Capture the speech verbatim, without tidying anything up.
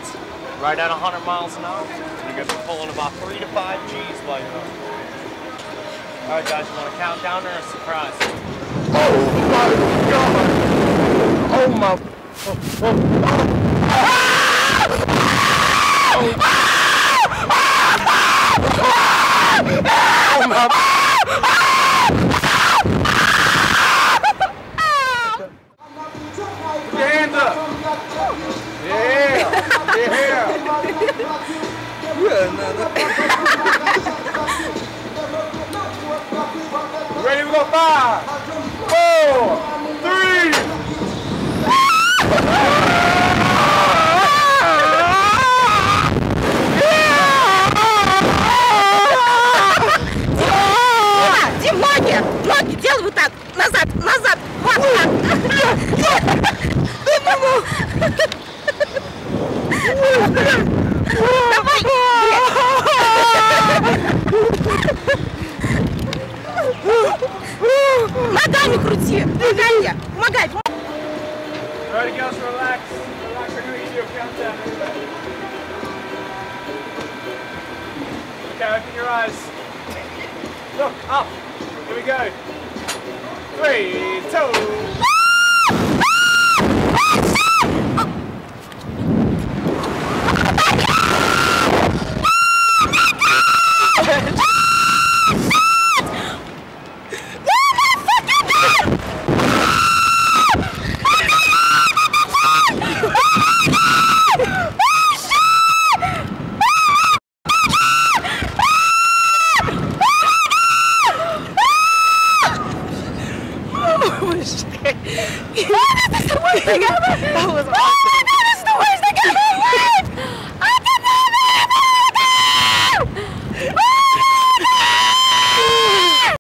right at one hundred miles an hour. You're going to be pulling about three to five G's while you're up. All right, guys, you want to count down or a surprise? Oh my God! Oh my! Oh, oh. Oh my! Put your hands up! Yeah! Yeah! Ready? We go five, four, three. Дим, ноги! Ноги делай вот так! Назад! Назад! Вот так! Давай! Ногами крути! Ногами! Помогай! Ready, girls, relax. Relax, we're going to give you a countdown. Okay, open your eyes. Look, up. Here we go. Three, two. That was awesome.